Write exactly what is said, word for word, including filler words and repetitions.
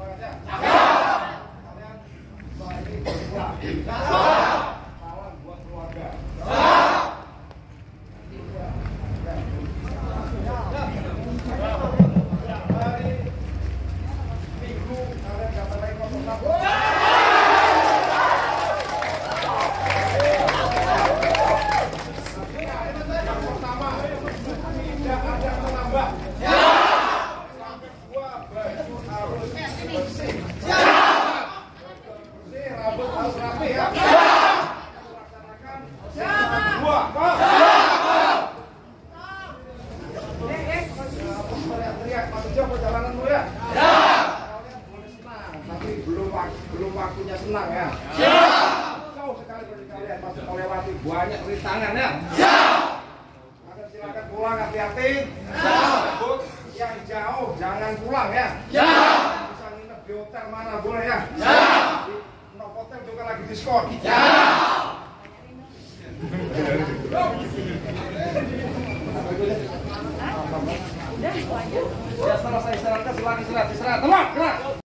semangat ya. Kalian setelah ini berpulang. Salam buat keluarga. Hari Minggu kalian dapat lagi kosong satu. Yang pertama tidak ada menambah. Sampai dua baju harus bersih. Bersih, rambut harus rapi ya. Laksanakan dua. Teriak-teriak Mas Ujo perjalanan dulu ya. Kalian boleh senang, tapi belum belum waktunya senang ya. Jauh sekali dari kalian masih melewati banyak rintangan ya. Kalian silakan pulang, hati-hati. Yang jauh jangan pulang ya. Bisa nginep di hotel mana boleh ya. Di Novotel juga lagi diskon. Udah itu aja. Ya selesai istirahatnya, silakan istirahat, istirahat. Teman, gerak.